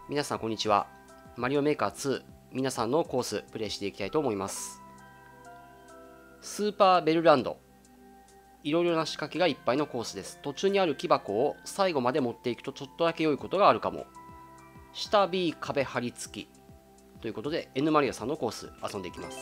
皆さんこんにちは。マリオメーカー2、皆さんのコースプレイしていきたいと思います。スーパーベルランド。いろいろな仕掛けがいっぱいのコースです。途中にある木箱を最後まで持っていくとちょっとだけ良いことがあるかも。下 B 壁張り付き。ということで N マリオさんのコース遊んでいきます。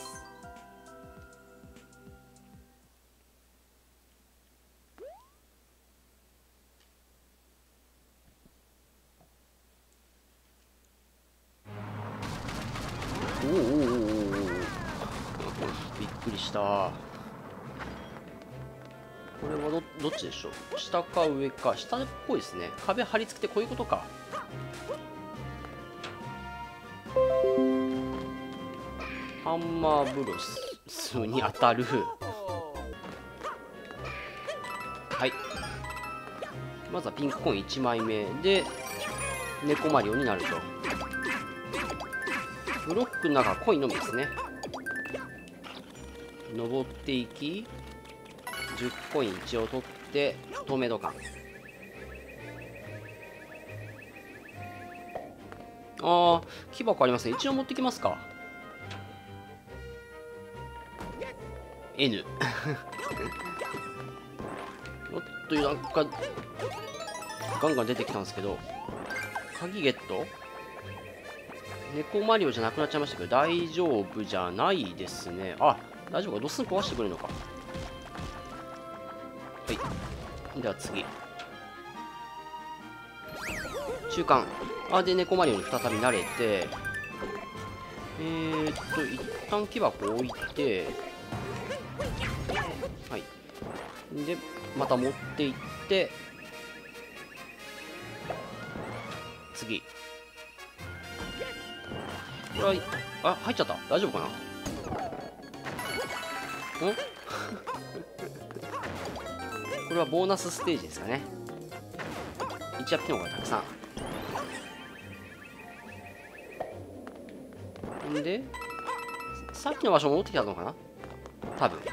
おおおおおお、びっくりした。これはどっちでしょう。下か上か。下っぽいですね。壁張り付けてこういうことか。ハンマーブロスに当たる。はい、まずはピンクコイン1枚目で猫マリオになると。ブロックの中はコインのみですね。登っていき10コイン一応取って透明度感。木箱ありますね。一応持ってきますか。N おっと、なんかガンガン出てきたんですけど、鍵ゲット。猫マリオじゃなくなっちゃいましたけど大丈夫じゃないですね。あ、大丈夫か。ドスン壊してくれるのか。はい、では次中間。で猫マリオに再び慣れて、一旦木箱置いて、はい、でまた持っていって次。これは入っちゃった。大丈夫かな。これはボーナスステージですかね。1アップの方がたくさんで、さっきの場所戻ってきたのかな多分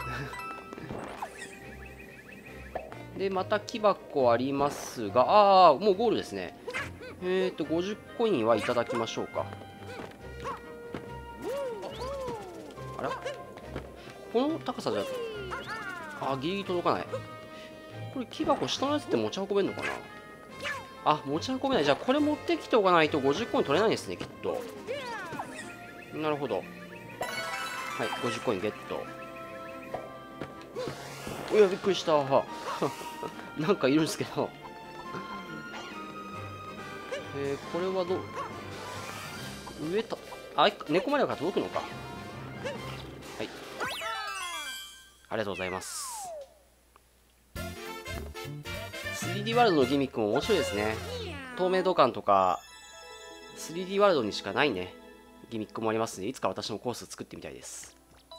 でまた木箱ありますが、もうゴールですね。50コインはいただきましょうか。あら、この高さじゃギリギリ届かない。これ木箱下のやつって持ち運べるのかな。持ち運べない。じゃあこれ持ってきておかないと50コイン取れないですね、きっと。なるほど。はい、50コインゲット。いや、びっくりした。なんかいるんですけど。これは上と、猫マリオから届くのか。はい、ありがとうございます。3D ワールドのギミックも面白いですね。透明度感とか 3D ワールドにしかないねギミックもありますので、いつか私のコース作ってみたいです。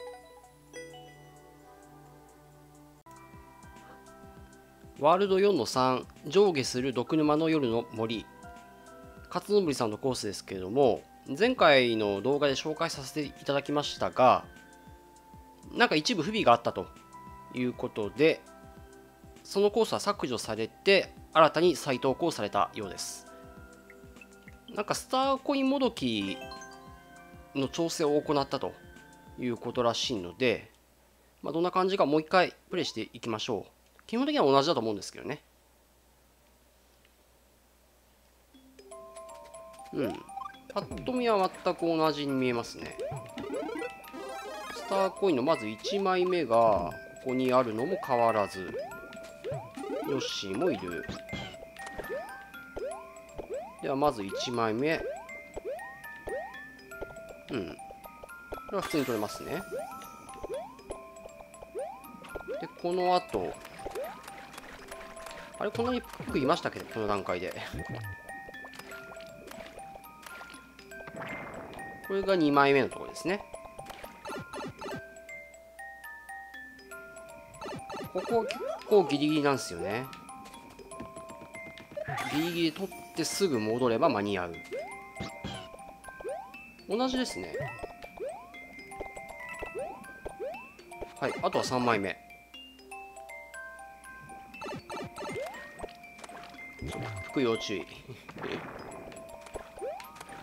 ワールド 4-3 上下する毒沼の夜の森。勝信さんのコースですけれども、前回の動画で紹介させていただきましたが、なんか一部不備があったということで、そのコースは削除されて新たに再投稿されたようです。なんかスターコインもどきの調整を行ったということらしいので、どんな感じかもう一回プレイしていきましょう。基本的には同じだと思うんですけどね。パッと見は全く同じに見えますね。スターコインのまず1枚目がここにあるのも変わらず、ヨッシーもいる。ではまず1枚目、これは普通に取れますね。でこの後こんなに服いましたっけど、この段階でこれが2枚目のところですね。ここは結構ギリギリなんですよね。ギリギリ取ってすぐ戻れば間に合う。同じですね。はい、あとは3枚目。服要注意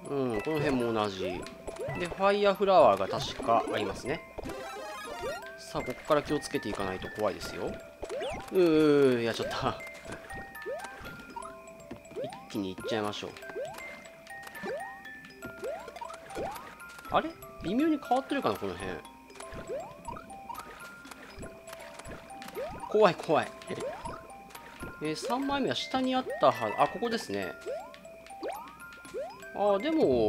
うん、この辺も同じで、ファイヤーフラワーが確かありますね。さあ、ここから気をつけていかないと怖いですよ。やっちゃった一気にいっちゃいましょう。あれ微妙に変わってるかな、この辺。怖い怖い3枚目は下にあったはず。あ、ここですね。あ、でも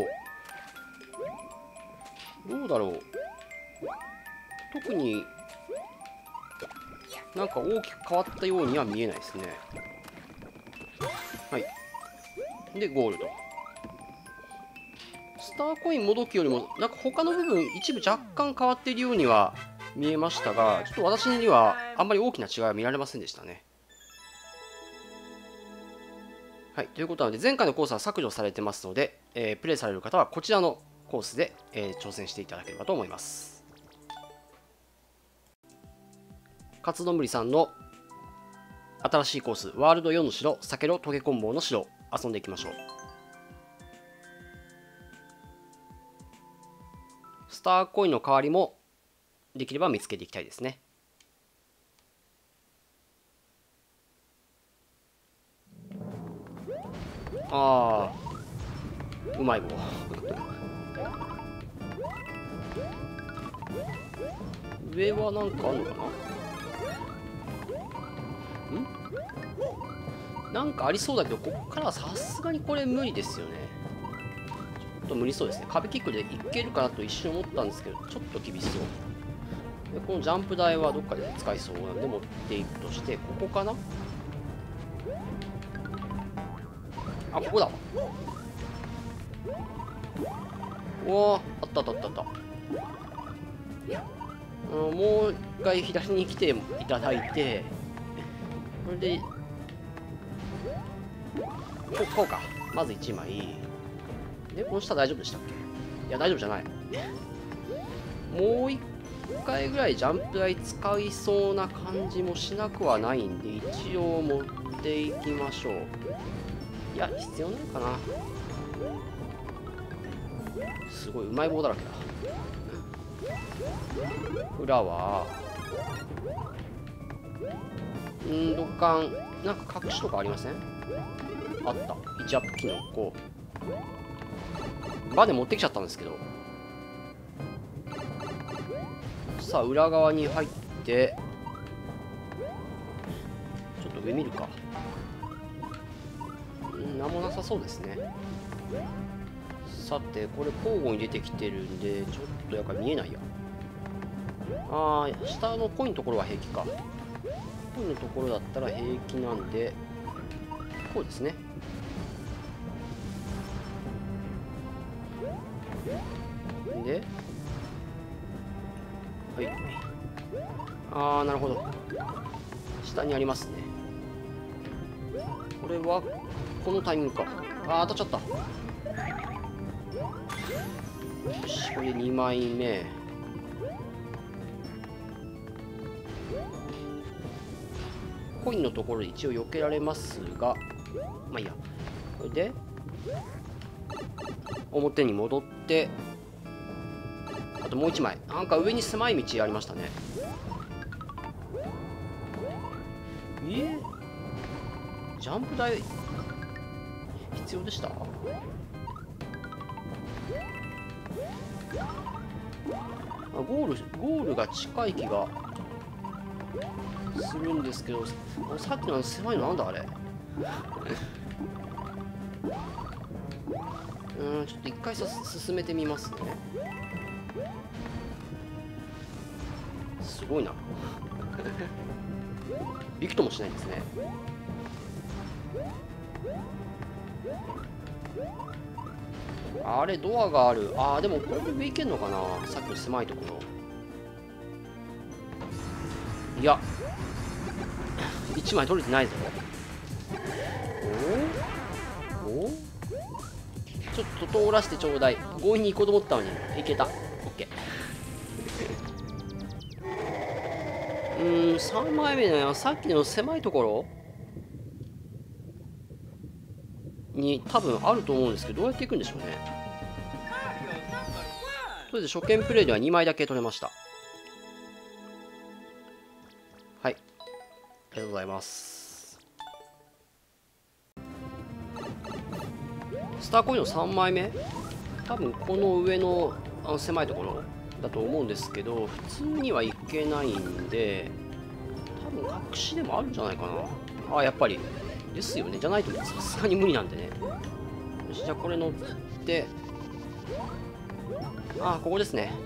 どうだろう。特になんか大きく変わったようには見えないですね。はい。で、ゴールド。スターコインもどきよりも、なんか他の部分、一部若干変わっているようには見えましたが、ちょっと私にはあんまり大きな違いは見られませんでしたね。はい。ということなので、前回のコースは削除されてますので、プレイされる方はこちらのコースで、挑戦していただければと思います。勝どさんの新しいコース、ワールド4の城、サケロトゲコンボの城、遊んでいきましょう。スターコインの代わりもできれば見つけていきたいですね。ああ、うまい棒上はなんかあるのかな。なんかありそうだけど、こっからはさすがにこれ無理ですよね。ちょっと無理そうですね。壁キックでいけるかなと一瞬思ったんですけど、ちょっと厳しそう。でこのジャンプ台はどっかで使いそうなんで持っていくとして、ここかな。あ、ここだわ。おお、あったあったあったあった。もう一回左に来ていただいて、これでこうか。まず1枚で、この下大丈夫でしたっけ。いや大丈夫じゃない。もう1回ぐらいジャンプ台使いそうな感じもしなくはないんで、一応持っていきましょう。いや必要ないかな。すごいうまい棒だらけだ。裏は土管なんか隠しとかありません？あった。1アップキノコバネ持ってきちゃったんですけど、さあ裏側に入ってちょっと上見るか。なんもなさそうですね。さてこれ交互に出てきてるんでちょっとやっぱ見えないや。ああ、下のコインのところは平気か。コインのところだったら平気なんで、こうですね。で、はい。ああ、なるほど。下にありますね。これは、このタイミングか。ああ、当たっちゃった。よし、これ2枚目。コインのところで一応避けられますが、まあいいや。これで、表に戻って、あともう1枚。なんか上に狭い道ありましたね。ジャンプ台、必要でした？ゴールが近い気がするんですけど、さっきの狭いのなんだあれちょっと一回進めてみますね。すごいなびくともしないですね。あれドアがある。ああ、でもこれで上行けんのかな、さっきの狭いところ。いや1枚取れてないぞ。おちょっと通らせてちょうだい。強引に行こうと思ったのにいけた。オッケー。3枚目のさっきの狭いところに多分あると思うんですけど、どうやって行くんでしょうね。 とりあえず初見プレイでは2枚だけ取れました。はい、ありがとうございます。スターコインの3枚目、多分この上の狭いところだと思うんですけど、普通にはいけないんで、多分隠しでもあるんじゃないかな。あ、やっぱりですよね。じゃないとさすがに無理なんでね。よし、じゃあこれ乗って、あ、ここですね。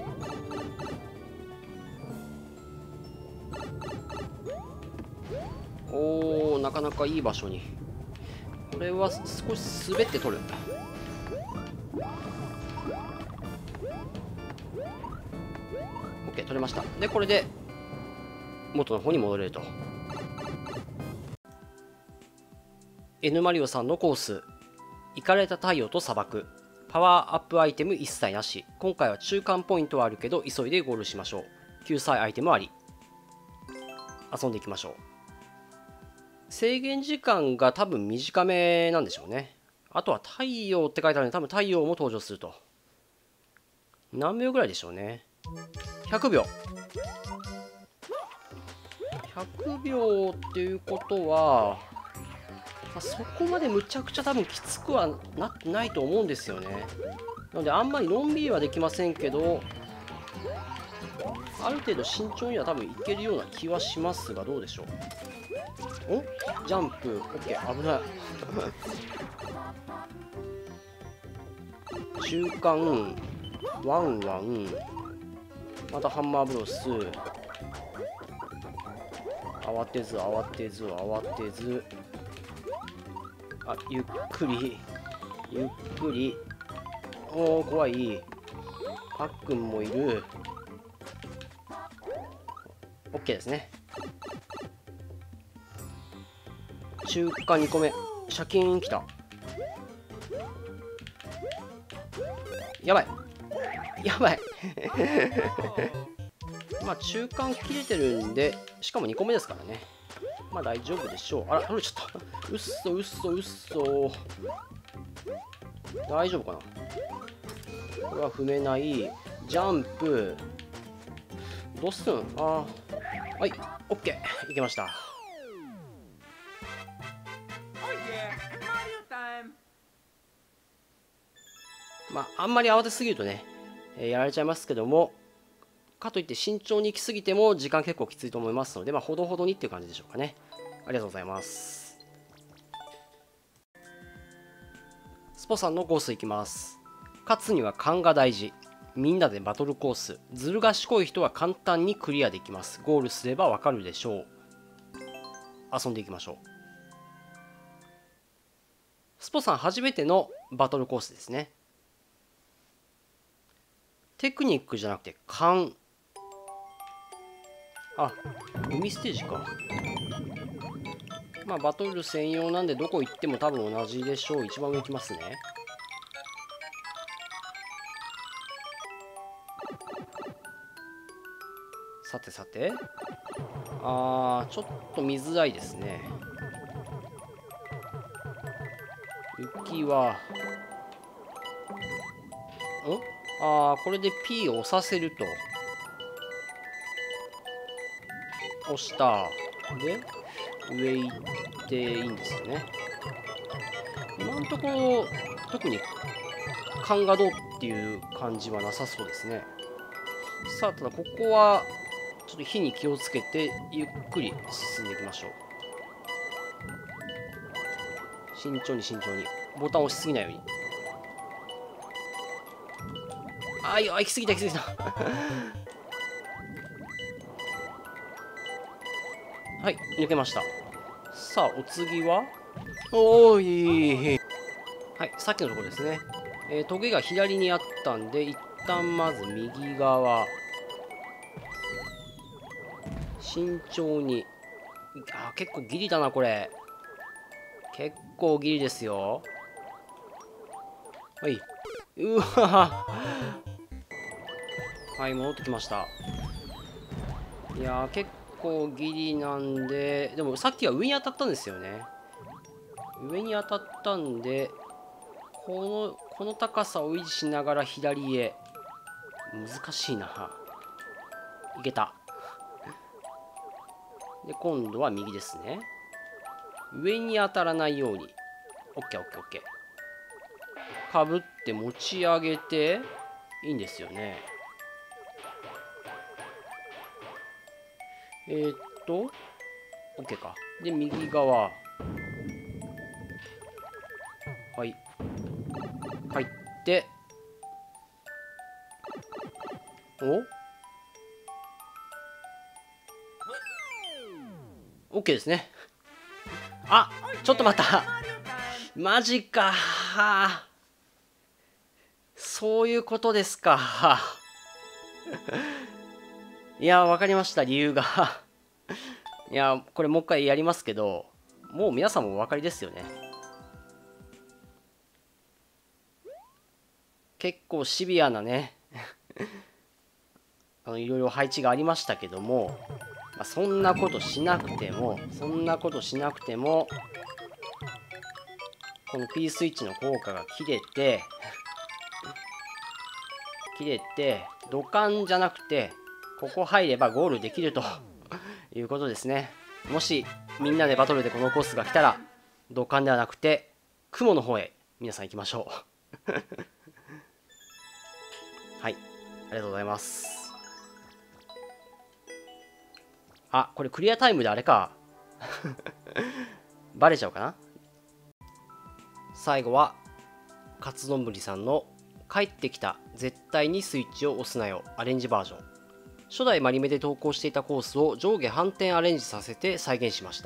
おー、なかなかいい場所に。これは少し滑って取る。OK、取れました。で、これで元の方に戻れると。N マリオさんのコース、イカれた太陽と砂漠、パワーアップアイテム一切なし。今回は中間ポイントはあるけど急いでゴールしましょう。救済アイテムあり。遊んでいきましょう。制限時間が多分短めなんでしょうね。あとは太陽って書いてあるので、多分太陽も登場すると。何秒ぐらいでしょうね。100秒。100秒っていうことは、そこまでむちゃくちゃ多分きつくはなってないと思うんですよね。なのであんまりのんびりはできませんけど、ある程度慎重には多分いけるような気はしますが、どうでしょう。お、ジャンプ OK、 危ない中間ワンワン、またハンマーブロス、慌てず慌てず慌てず、あ、ゆっくりゆっくり。おお、怖い。パックンもいる。 OK ですね。中間2個目、シャキーンきた。やばいやばいまあ中間切れてるんで、しかも2個目ですからね、まあ大丈夫でしょう。あら、取れちゃった。うっそうっそうっそ。大丈夫かな。これは踏めない。ジャンプどうすん。あー、はい、 OK、 いけました。まああんまり慌てすぎるとね、やられちゃいますけども、かといって慎重に行き過ぎても時間結構きついと思いますので、まあほどほどにっていう感じでしょうかね。ありがとうございます。スポさんのコースいきます。勝つには勘が大事。みんなでバトルコース。ずる賢い人は簡単にクリアできます。ゴールすればわかるでしょう。遊んでいきましょう。スポさん初めてのバトルコースですね。テクニックじゃなくて勘。あ、海ステージか。まあバトル専用なんでどこ行っても多分同じでしょう。一番上行きますね。さてさて、ちょっと見づらいですね。雪はこれで P を押させると。押した。で上行っていいんですよね。今のところ特に勘がどうっていう感じはなさそうですね。さあ、ただここはちょっと火に気をつけてゆっくり進んでいきましょう。慎重に慎重に、ボタン押しすぎないように。行き過ぎた行き過ぎたはい、抜けました。さあお次は、おーい、はい、さっきのところですね。トゲが左にあったんで、一旦まず右側慎重に。結構ギリだなこれ。結構ギリですよ。はい、うわはい、戻ってきました。いやー、結構ギリなんで、でもさっきは上に当たったんですよね。上に当たったんで、この高さを維持しながら左へ。 難しいな。いけた。で、今度は右ですね。上に当たらないように。オッケーオッケーオッケー。かぶって持ち上げて、いいんですよね。オッケーか。で、右側。はい。入って、オッケーですね。あ、ちょっと待った。マジか。そういうことですか。いや、わかりました、理由が。いや、これもう一回やりますけど、もう皆さんもお分かりですよね。結構シビアなね、いろいろ配置がありましたけども、そんなことしなくても、この P スイッチの効果が切れて、土管じゃなくて、ここ入ればゴールできるということですね。もしみんなでバトルでこのコースが来たら、土管ではなくて雲の方へ皆さん行きましょう。はい、ありがとうございます。あ、これクリアタイムであれか。バレちゃうかな。最後は勝丼さんの帰ってきた絶対にスイッチを押すなよアレンジバージョン。初代マリメで投稿していたコースを上下反転アレンジさせて再現しました。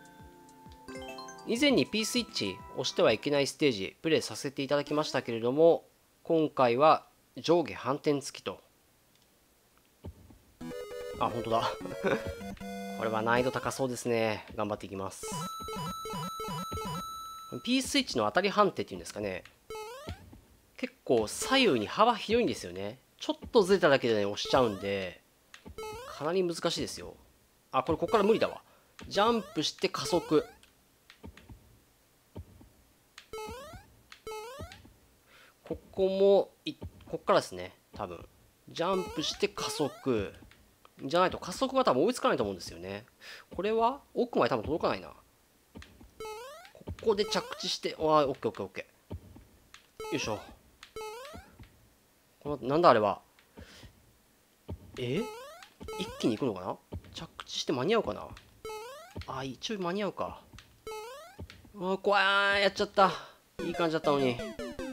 以前に P スイッチ押してはいけないステージプレイさせていただきましたけれども、今回は上下反転付きと。あ、本当だ。これは難易度高そうですね。頑張っていきます。P スイッチの当たり判定っていうんですかね。結構左右に幅広いんですよね。ちょっとずれただけでね、押しちゃうんで、かなり難しいですよ。あ、ここから無理だわ。ジャンプして加速。ここからですね、多分。ジャンプして加速。じゃないと加速が多分追いつかないと思うんですよね。これは奥まで多分届かないな。ここで着地して、オッケーオッケーオッケー。よいしょ。なんだあれは。一気に行くのかな。着地して間に合うかな。一応間に合うか。怖い。やっちゃった。いい感じだったのに。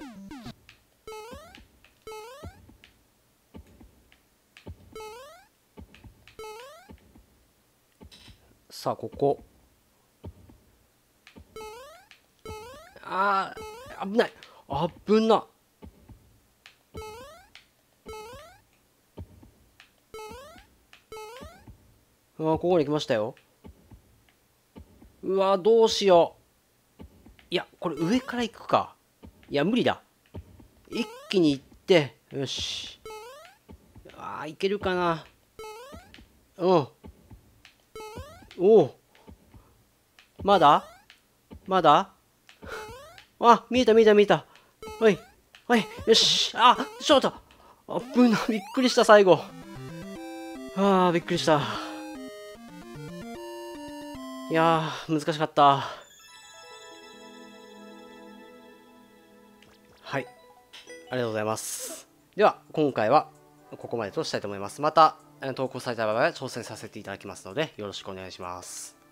さあ、ここ。危ない。危な。ここに来ましたよ。うわ、どうしよう。いや、これ上から行くか。いや、無理だ。一気に行って、よし。いけるかな。おお。まだ見えた。はい。よし。ちょっと。びっくりした、最後。びっくりした。いやー、難しかった。はい。ありがとうございます。では、今回はここまでとしたいと思います。また、投稿された場合は挑戦させていただきますので、よろしくお願いします。